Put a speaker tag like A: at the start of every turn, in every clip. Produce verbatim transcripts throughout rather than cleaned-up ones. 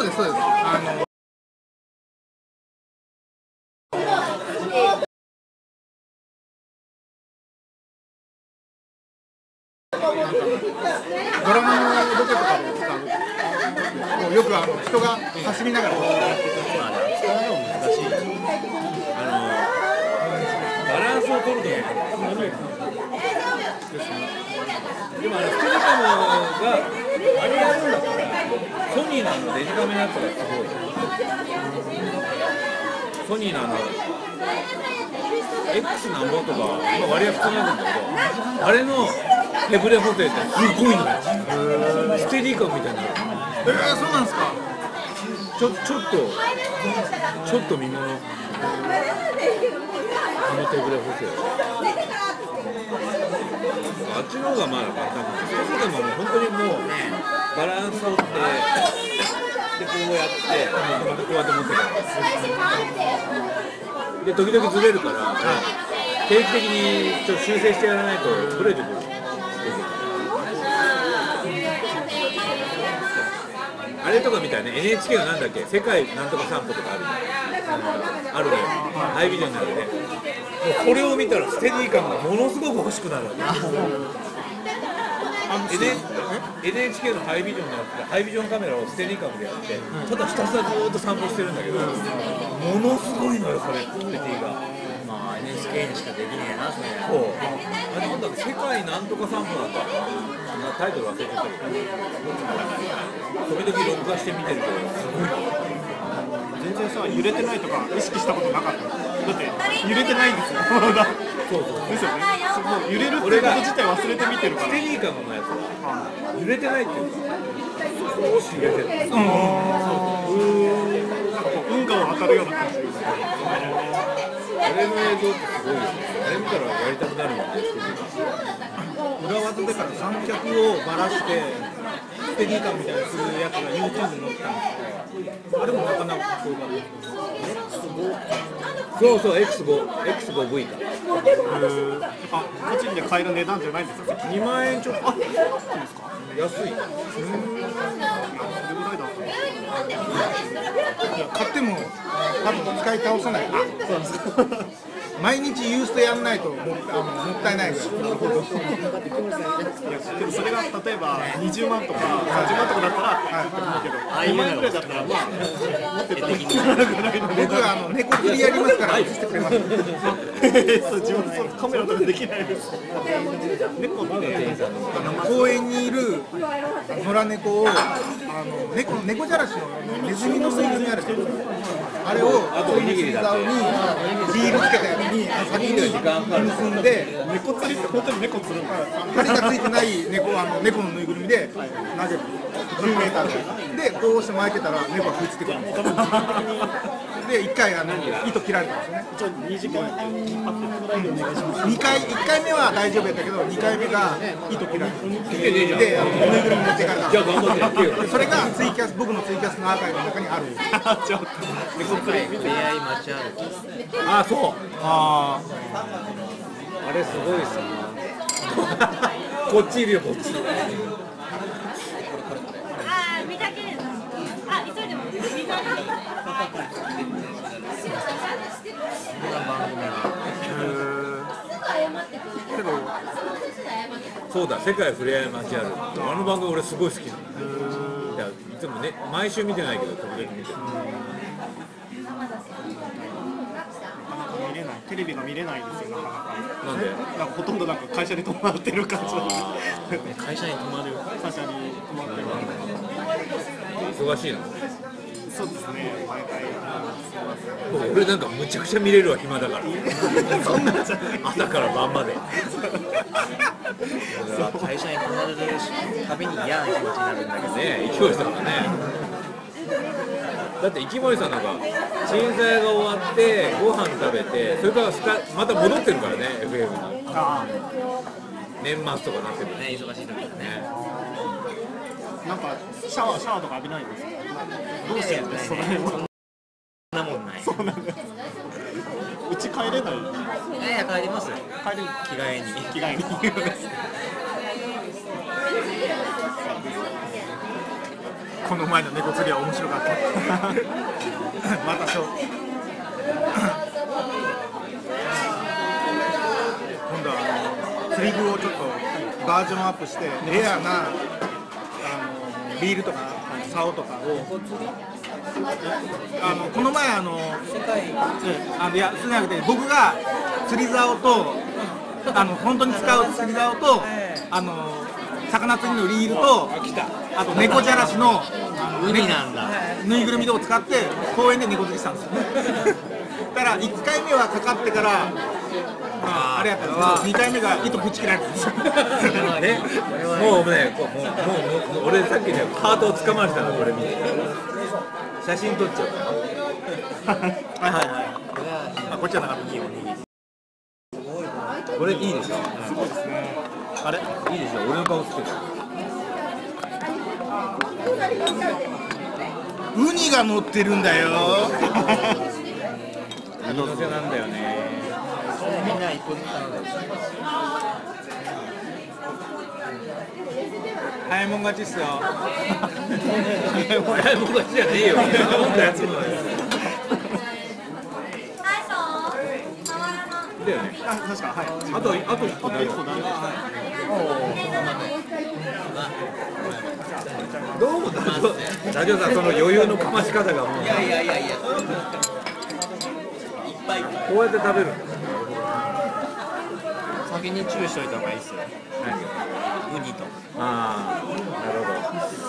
A: ですそうです。あのドラマのロケとかで使う、もうよくあの人が走りながら。
B: 難しい。あのバランスを取るとね。でもあのステディカムがあれやるんだったらソニーのあのデジカメのやつがすごい。ソニーのあの X なんぼとか今割合普通なんだけど、あれの手ブレ補正ってすごいのよ。ステディカムみたいな。
A: えー、そうなんですか。
B: ちょちょっとちょっと見もの。あの手ブレ補正。あっちの方がまだ簡単です。ステディカムはもう本当にもうバランスを取って、でこうやって、またこうやって持ってる。で時々ずれるから、定期的にちょっと修正してやらないとブレてくる。あれとかみたいね、エヌエイチケー のなんだっけ、世界なんとか散歩とかある、あるね、ハイビジョンになるね。もうこれを見たらステディ感がものすごく欲しくなるわけ。エヌエイチケー のハイビジョンのやつでハイビジョンカメラをステディカムでやって、ただひたすらずーっと散歩してるんだけど、ものすごいのよ、それ、ステディが。
C: まあ エヌエイチケー にしかできねえな、それ。
B: そう。あれなんだっけ、世界なんとか散歩なんだ。タイトル忘れちゃったけど。時々録画して見てるけど、すごい。
D: 全然さ、揺れてないとか意識したことなかった。だって揺れてないんですよ。
B: そうそう。
D: ですよね。もう揺れるってこと自体忘れて見てるから。
B: ステディカムのやつは揺れてないっていうか、少し揺れてる。うん。
D: そうそう。なんかこう運河を当たるような感じ。
B: あれの映像ってすごいですね。あれ見たらやりたくなるもんね。
A: 裏技でから三脚をばらしてステディカムみたいにするやつが YouTube に載ってたんですけど、あれもなかなかかっこよかった。
B: そうそう、エックスフォー、エックスフォーブイ か。
D: あ、個人で買える値段じゃないんですか。
B: にまんえんちょっと。あ、安い。
A: 買っても多分使い倒さない。毎日ユーストやんないと も, あのもったいないです。なるほど。いや
D: でもそれが例えばにじゅうまんとかさんじゅうまんとかだったら買ってもいいけど、にまん円ぐらいだったらまあ持ってたらいいんじゃないかな。
A: 僕はあの猫切りやりますから映してくれます。
D: そう自分そうカメラとかできないです。猫って
A: 公園にいる野良猫をあの 猫, 猫じゃらしのネズミのぬいぐるみあるじゃないですか。あれを
B: あとおにぎりだって。
A: リールつけたやつに先に結んで、
D: 猫釣りって本当に猫釣るの。
A: 針がついてない猫あの猫のぬいぐるみで投げる。じゅうメーターでこうして巻いてたら猫が食いついてくるんですよ。でいっかいあの糸切られたんですよね。
D: じゃあにじかん
A: にかいいっかいめは大丈夫やったけどにかいめが糸切られた。
B: で、
A: であのぬいぐるみ持ってかれた。
B: じゃあ頑張ってやってよ。
A: それがツイキャス僕のツイキャスのアーカイブの中にある。
D: 猫釣り見て。
C: 出会い街歩き。
B: あ、そう。
A: あ
B: あれすごいっすね。こっちいるよ、こっち。
E: あー、見かけるの。あ、急いでも見かける。
A: けど
B: そうだ、世界ふれあい街歩き。あの番組俺すごい好きなの。いや、いつもね、毎週見てないけど時々見てる。
D: 見れない、テレビが見れないですよ、なかなか。
B: なんで？
D: なんかほとんどなんか会社に泊まってる感じなんで。
C: 会社に泊まる。
D: 会社に泊まってる。
B: 忙しいの？
D: そうですね、毎回。
B: 俺なんかむちゃくちゃ見れるわ、暇だから。
D: そんなんじゃない。
B: 朝から晩まで。
C: 俺は会社に泊まるたびに嫌な気持ちになるんだけど
B: ね、勢いさんがね。だって生森さんなんか震災が終わってご飯食べて、それからスタまた戻ってるからね、エフエム に。年末とかなってる
C: ね、忙しい時だね。
D: なんかシャワーシャワーとか浴びないんですか。どうしてるんですか。そん
C: なもんない。
D: そうなんです。うち帰れない。
C: いやいや帰ります。
D: 帰る
C: 着替えに。
D: 着替えに。
A: この前の猫釣りは面白かったまたそう今度はあの釣り具をちょっとバージョンアップしてレアなあのリールとか竿とかをあのこの前あのあのいやそうじゃなくて僕が釣り竿とあの本当に使う釣り竿とあの魚釣りのリールとあと猫じゃらしの
C: 海なんだ。
A: ぬいぐるみを使って公園で猫釣りしたんですよだからいっかいめはかかってからまああれやったんですけどにかいめが糸ぶち切られたんですよ
B: ね、もうね、こうもうもうもう俺さっきねハートをつかまれたのこれ見て写真撮っちゃうから
A: はいはいはいあこっちはなかった
B: これいいでしょ
A: すごいですねあれ
B: いいでしょ俺の顔つけてる
A: ウニが乗ってるんだよ
B: ウニ乗せなんだよね
C: みんな一個ずつ頼んでる。
A: 早いもん勝ちっすよ
B: 早いもん勝ちじゃねえよそんなやつもだよだよね
A: あ確かはい
B: あとあと一個だよどうもラジオさんその余裕のかまし方がもう
C: いやいやいやいや。いっぱい。
B: こうやって食べるんだ
C: 先に注意しといた方がいいですよ。ウニと。
B: ああなるほ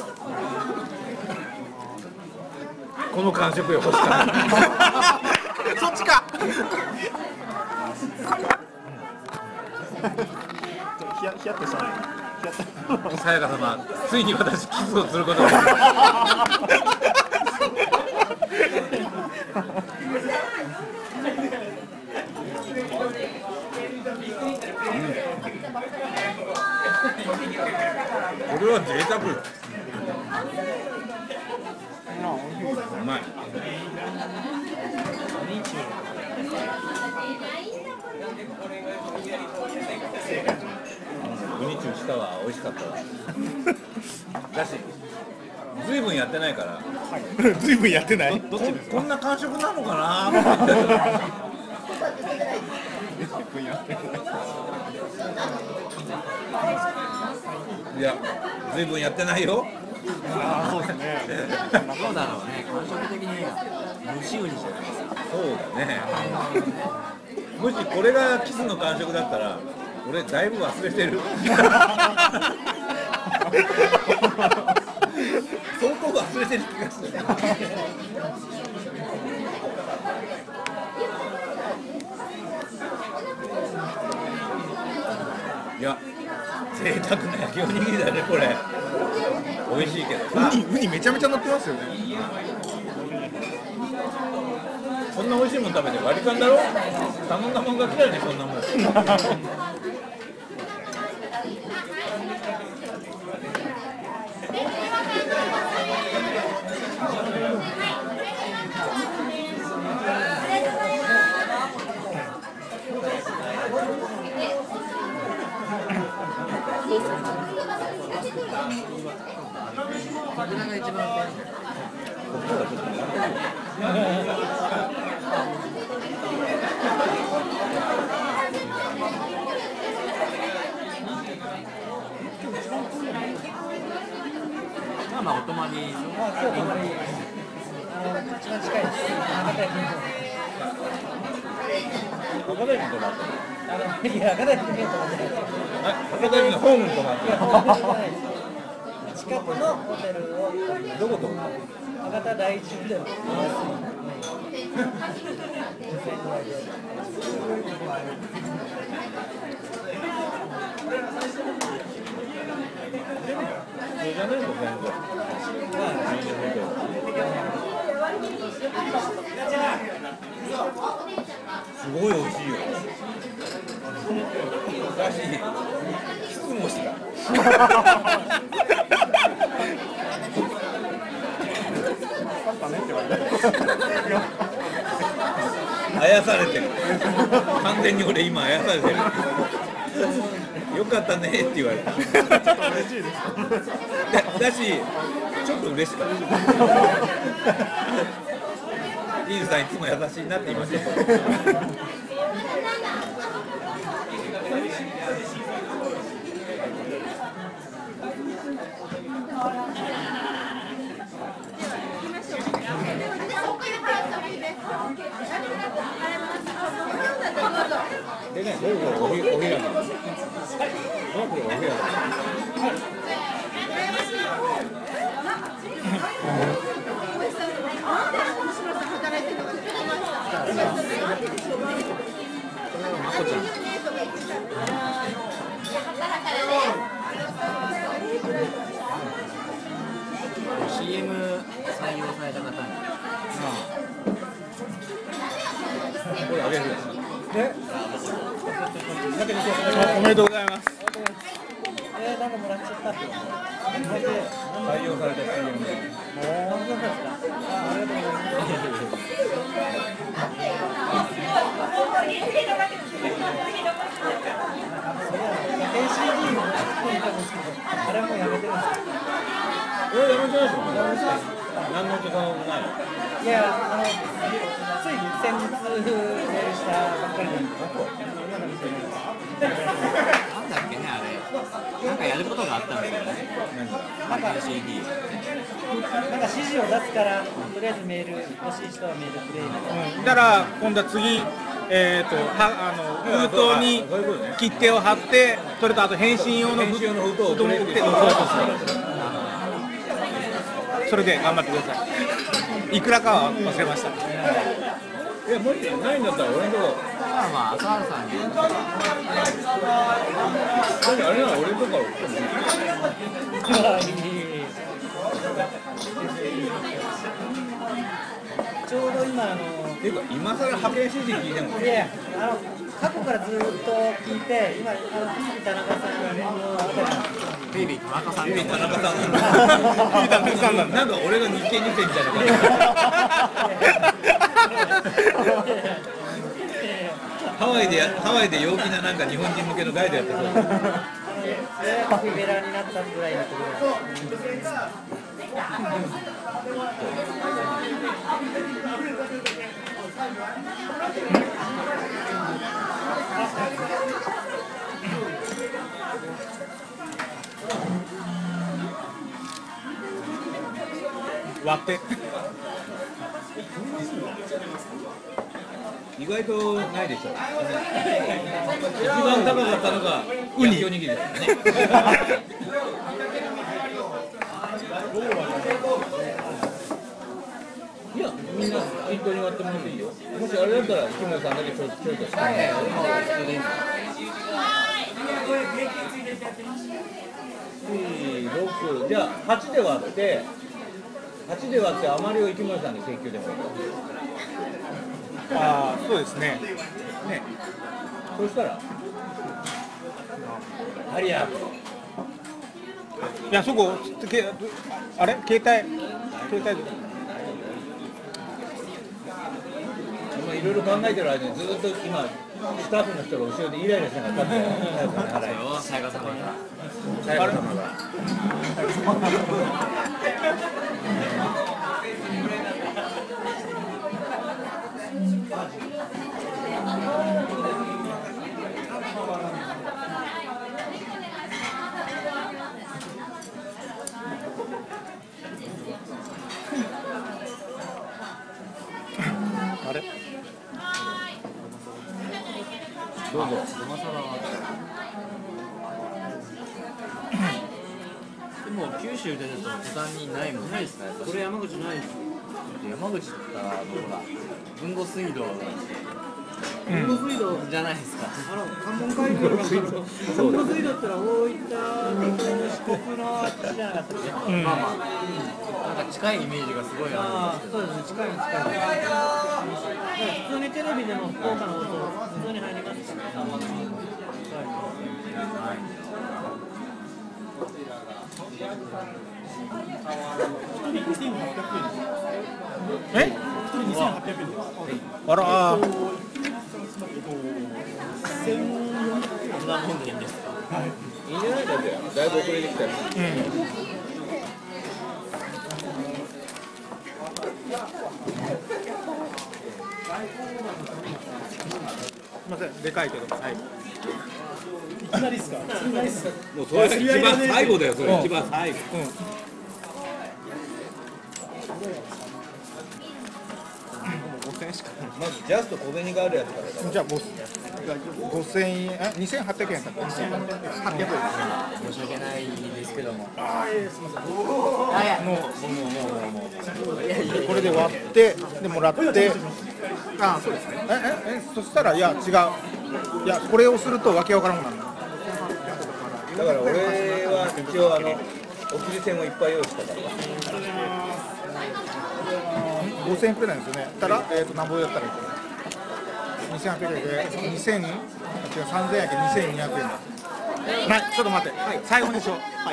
B: どこの感触よ欲しかった
A: そっちか
D: ヒヤヒヤッとしたね。ヒヤッと
B: さやか様ついに私キスをすることができこれは贅沢うまいウニチューしたわ美味しかったわだしずいぶんやってないから
A: ずいぶんやってない
B: ここんな感触なのかないやずいぶんやってないよ
D: ああそうですね。
C: どうだろうね。感触的に蒸しウニじゃないですか。
B: そうだねもしこれがキスの感触だったら俺だいぶ忘れてる相当忘れてる気がするいや贅沢な焼きおにぎりだねこれ美味しいけどさ
A: ウニウニめちゃめちゃ乗ってますよね
B: こんな美味しいもん食べて割り勘だろ頼んだもんが来たよねそんなもん
C: 油が一番まあまあお泊まり。
F: まあ今日泊まりあの一番近いです。博多駅の方。
B: 博多駅に泊まったの
F: あのいや博多駅に泊まってないですよ。
B: 博多駅のホームに泊まった
F: いやホームじゃないです。近くのホテルを
B: どこ泊まった
F: 博多第一ホテル。安い。にせんえんぐらいで。
B: 普通じゃないの全然すごい美味しいよだしキスもしたあやされてる完全に俺今あやされてるよかったねって言われただしちょっとと嬉しかった。リーズさんいつも優しいなって言いました。でね、どうぞお部屋に。どうぞお部屋に。
C: シーエム 採用された方に
B: これあげる。
A: おめでとうございます。
F: えー、なんかもらっちゃった。
B: 採用された シーエム で。
F: おー、そうですか。あ、ありがとうございます。エーシーディー も聞いたんですけど、あれもうやめてるんですか。
B: え、やめちゃいました。何の音もない。
F: いや、あの、つい先日メールしたばっかりなんですけど、
C: なんだっけね、あれなんかやることがあったんですよね。
F: なんか、
C: エーシーディー
F: なんか指示を出すから、とりあえずメール、欲しい人はメールくれみたいな。
A: うん、だから今度は次、えー、とはあの封筒に切手を貼って、それとあと返信用の
B: 返信用の封筒を
A: 封筒を送って、それで頑張ってください。いくらかは忘れました。
B: いや、もうないんだったら俺のとこ。
C: まあまあ、朝原さんに
B: だってあれなら俺のとこから送ってもいい。
F: ちょうど今あの
B: ていうか今更派遣指示聞いても
F: いやあの過去からずっと聞いて今あの田中さんのあたり
C: ベイビー田中さん
B: 田中さん
A: 田中さんなんだ。
B: なんか俺が日系に世みたいな感じハワイでハワイで陽気ななんか日本人向けのガイドやってそう。
F: カフェベラになったぐらいのところ
A: 割って
B: 意外とないでしょ。一番高かったのがウニおにぎりだったね。いや、みんな均等に割ってもらっていいよ。もしあれだったら木村さんだけちょいちょいとして。ろくじゃあはちで割ってはちで割って余りを池村さんに請求でもらう。
A: ああ、そうですね。
B: ね、そしたらありや
A: いや、そこけあれ携帯携帯で
B: 今いろいろ考えてる間にずっと今スタッフの人が後ろでイライラしながら立ってる。
C: さやかさまが
B: さやか様が
A: あれ
B: どうぞ。
C: でも九州出ると途端にないもんないですね。これ山口ないです。山口だったらあのほら豊後水道豊後水道じゃないですか。
F: あの関門海峡が豊後水道ってのは大分と四国のあっちじゃなかったっけ。
A: うん、
C: まあまあ、なんか近いイメージがすごいあ
F: ああ、そうですね、近いの近いの。普通にテレビでも福岡の放送普通に入りますからね。
A: えあらあー
C: るんです。そんなもんでいいんですか。
B: いいんじゃないだってだいぶ遅れてきたよ。
A: うんみません、でかいけど。はい。
D: いきなりっすか。いきなりっすか。
B: もうそれが一番最後だよ、それ一番最後。
G: まずジャスト小銭があるやつからだ。
A: じゃあごせんえん、あ、にせんはっぴゃくえんだった。はっぴゃくえん。
C: 申し訳ないですけども。
D: ああ、いやすみません。
C: もうもうもうもうもう。いやいやいや
A: これで割ってでもらって、
D: あ、そうですね。
A: えええそしたらいや違う、いやこれをするとわけわからんくなる。
G: だから俺は一応あのお切り線をいっぱい用意したから。
A: ごせんえんくらいなんですよね。たらえっ、と何本やったらいいかな。にせんはっぴゃくえんでにせん、違うさんぜんえんやけどにせんにひゃくえんだ。はい、ちょっと待って、はい、最後にしよう。はい。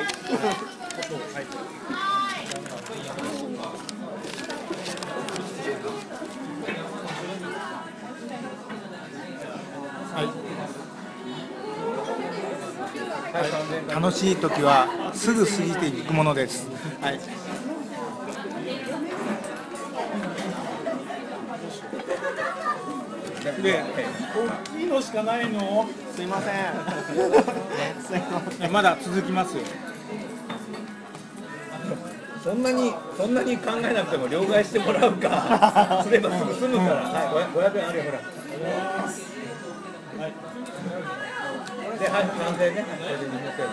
A: はい、楽しい時はすぐ過ぎていくものです。はい。で、
D: 大きいのしかないの。すいません。すいません。
A: まだ続きますよ。
G: そんなにそんなに考えなくても両替してもらうかすればすぐ済むから。はい、ごひゃくえんあるよほら。はい。で、はい、完成ね。これでにひゃくえ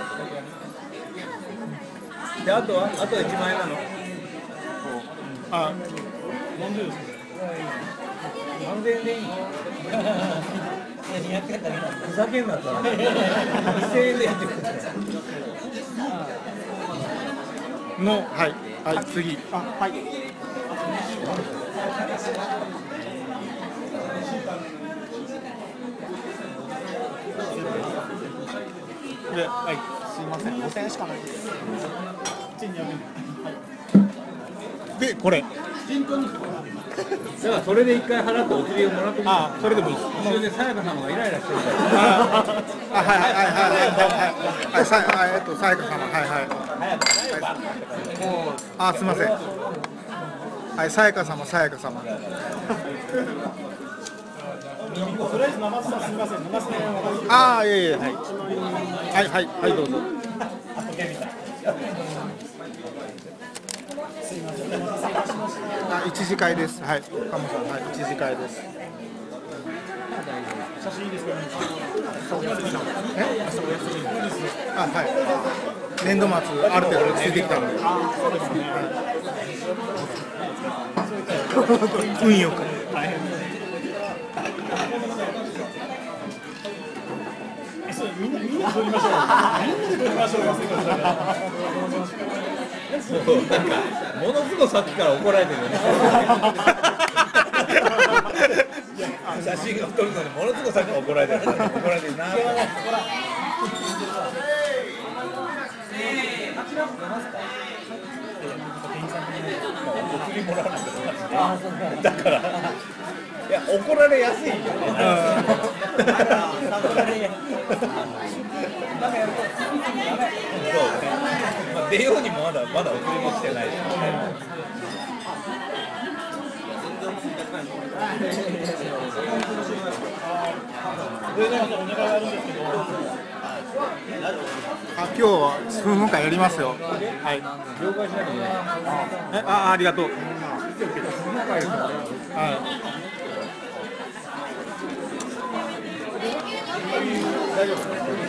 G: ん。で、あとはあといちまんえんなの。
A: あ、
D: なんでですか。
G: さんぜんえんでいいの。ふざけんなさ。にせんえんでやってください。
A: の、はい、はい、次。
D: あ、はい。
A: で、はい。
D: すいません。ごせんえんしかないです。一にやめる。
A: で、これ。
G: だからそれで一回払ってお釣りをもらってください。
A: あ、それでもいいです。
G: それでさやか様がイライラしてるから。
A: あ、はいはいはいはいはいはいはい、さ、あ、えっと、さやか様、はいはい。あ、すみません。はい、さやか様、さやか様。
D: とりあえず生さんすみません。ななせんえんお願いします。
A: ああ、いえいえ、はい。はいはいはい、どうぞ。あ、一時会です。はい、鴨さん、はい、一時会です。
D: 写真いいですか。
A: え？あ、はい。年度末、ある程度落ち着いてきたので。運よく。
D: みんなみんな撮りましょう。みんなで撮りましょうよ。
G: そうなんかものすごいさっきから怒られてるよね。写真を撮るのにものすごいさっきから怒られてる。怒られてるな。お釣りもらわないとだからいや怒られやすいよね。そうね。まあ、出ようにもまだまだお釣りも来てないですよね。
D: これね、お願いあるんですけど。
A: あ、今日は数分間やりますよ。はい。
G: 了解しなきゃいけない。
A: え、あ、ありがとう。はい。大丈夫。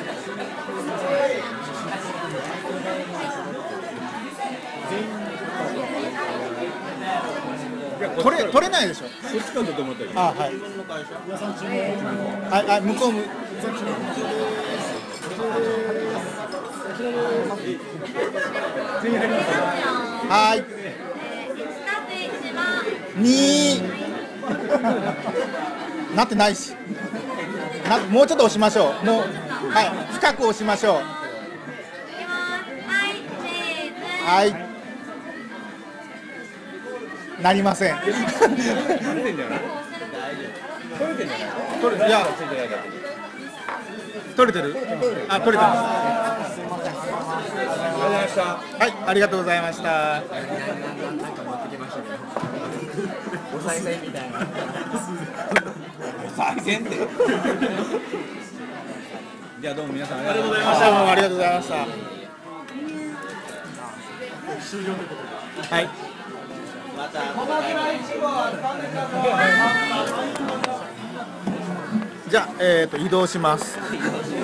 A: これ取れないでしょ。
G: こっちかと思ったけど。
A: あ、はい。はい、はい、向こうむ。はい。に。なってないし。な、もうちょっと押しましょう。もう、はい、深く押しましょう。はい。なりません。
G: 取れてんじゃない？取れてんじゃない？
A: 取れ、いや、取れてる？あ、取れてます。
G: ありがとうございました。
A: はい、ありがとうございました。
C: なんか持ってきましたけど。 お賽銭みたいな。
G: 再現ってじゃあどうも皆さんありがとうございまし
D: どうもありがとうございました。
A: はい。
D: じゃあ、えー、と移動します。こ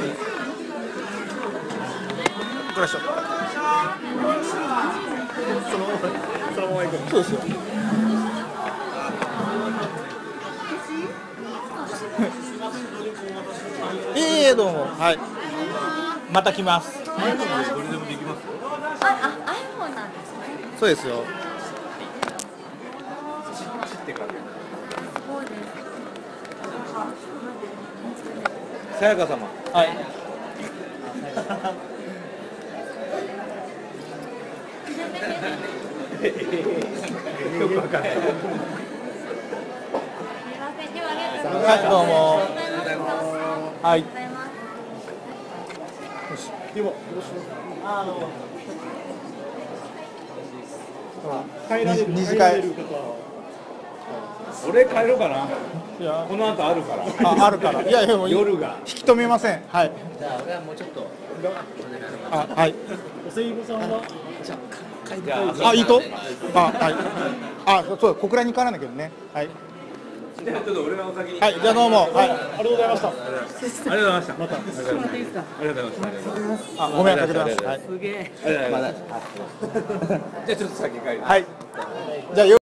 D: れでしょ。そのそのまま行く。そうですよ。いえいえどうも。はい。また来ます。
B: どれでもできますよ。
E: あ、あ、iPhone なんですね。
D: そうですよ。
E: そうです。
G: さやか様
A: はい。
G: よくわかんない
E: すみません、今日はありがとうございます。
A: はい、どうも。はい。
E: ありがとうございます。
D: でも、帰られる
A: 二次会
D: 帰られる方は
G: 俺帰ろうかな。
D: いや
G: この後あるから
D: あ、あるから。いやいやもう
G: 夜が
D: 引き止めません。はい。
C: じゃあ俺はもうちょっと。
D: あ、はい。
F: お歳暮さんは
C: じゃあ書いて
G: じゃあ
D: あ、いいと。あ、はい。あ、そう、小倉に帰らなきゃね。はい。
G: じゃあちょっと俺がお先に
D: はい、じゃあどうも。はい。
F: ありがとうございました。
B: ありがとうございました。また。ありがとうございました。ありがとうございます。
D: あ、ごめんなさい。はい。
F: すげえ。
G: じゃあちょっと先帰ります。
D: はい。じゃあ。